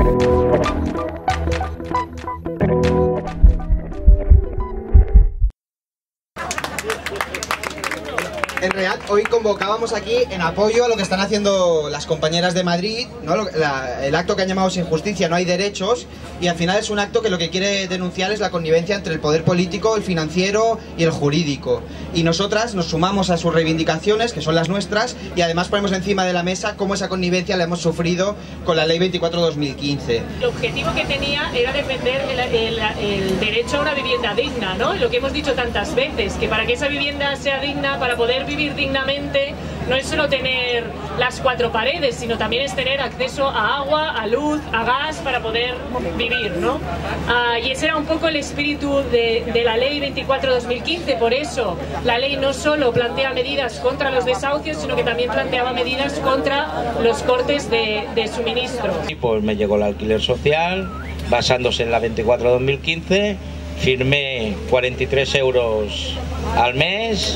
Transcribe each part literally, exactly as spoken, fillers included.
En real, hoy convocábamos aquí en apoyo a lo que están haciendo las compañeras de Madrid, ¿no? La, el acto que han llamado Sin Justicia no hay derechos, y al final es un acto que lo que quiere denunciar es la connivencia entre el poder político, el financiero y el jurídico. Y nosotras nos sumamos a sus reivindicaciones, que son las nuestras, y además ponemos encima de la mesa cómo esa connivencia la hemos sufrido con la ley veinticuatro barra dos mil quince. El objetivo que tenía era defender el, el, el derecho a una vivienda digna, ¿no? Lo que hemos dicho tantas veces, que para que esa vivienda sea digna, para poder vivir dignamente, no es solo tener las cuatro paredes, sino también es tener acceso a agua, a luz, a gas para poder vivir, ¿no? Uh, y ese era un poco el espíritu de, de la ley veinticuatro barra dos mil quince. Por eso la ley no solo plantea medidas contra los desahucios, sino que también planteaba medidas contra los cortes de, de suministro. Y pues me llegó el alquiler social, basándose en la veinticuatro barra dos mil quince, firmé cuarenta y tres euros al mes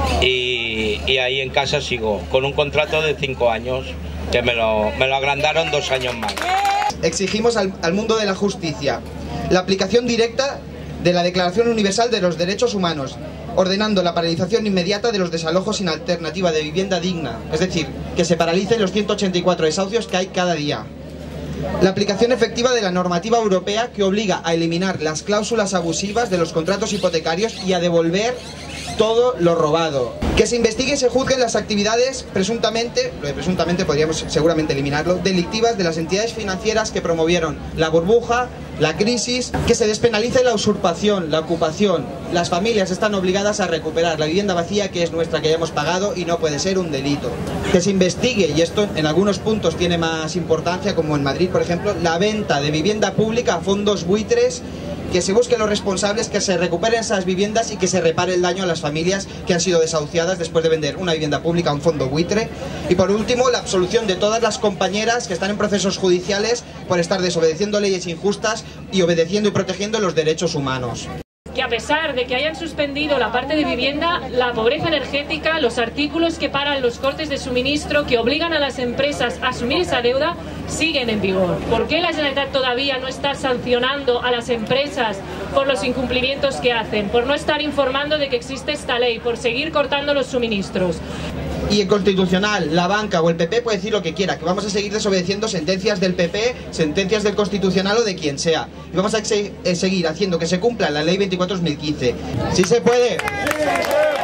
y, y ahí en casa sigo, con un contrato de cinco años, que me lo, me lo agrandaron dos años más. Exigimos al, al mundo de la justicia la aplicación directa de la Declaración Universal de los Derechos Humanos, ordenando la paralización inmediata de los desalojos sin alternativa de vivienda digna, es decir, que se paralicen los ciento ochenta y cuatro desahucios que hay cada día. La aplicación efectiva de la normativa europea que obliga a eliminar las cláusulas abusivas de los contratos hipotecarios y a devolver todo lo robado. Que se investigue y se juzguen las actividades presuntamente, lo de presuntamente podríamos seguramente eliminarlo, delictivas de las entidades financieras que promovieron la burbuja, la crisis. Que se despenalice la usurpación, la ocupación. Las familias están obligadas a recuperar la vivienda vacía que es nuestra, que ya hemos pagado, y no puede ser un delito. Que se investigue, y esto en algunos puntos tiene más importancia, como en Madrid por ejemplo, la venta de vivienda pública a fondos buitres, que se busquen los responsables, que se recuperen esas viviendas y que se repare el daño a las familias que han sido desahuciadas después de vender una vivienda pública a un fondo buitre. Y por último, la absolución de todas las compañeras que están en procesos judiciales por estar desobedeciendo leyes injustas y obedeciendo y protegiendo los derechos humanos. Que a pesar de que hayan suspendido la parte de vivienda, la pobreza energética, los artículos que paran los cortes de suministro, que obligan a las empresas a asumir esa deuda, siguen en vigor. ¿Por qué la Generalitat todavía no está sancionando a las empresas por los incumplimientos que hacen? Por no estar informando de que existe esta ley, por seguir cortando los suministros. Y el Constitucional, la banca o el P P puede decir lo que quiera, que vamos a seguir desobedeciendo sentencias del P P, sentencias del Constitucional o de quien sea. Y vamos a seguir haciendo que se cumpla la ley veinticuatro barra dos mil quince. ¿Sí se puede? ¡Sí!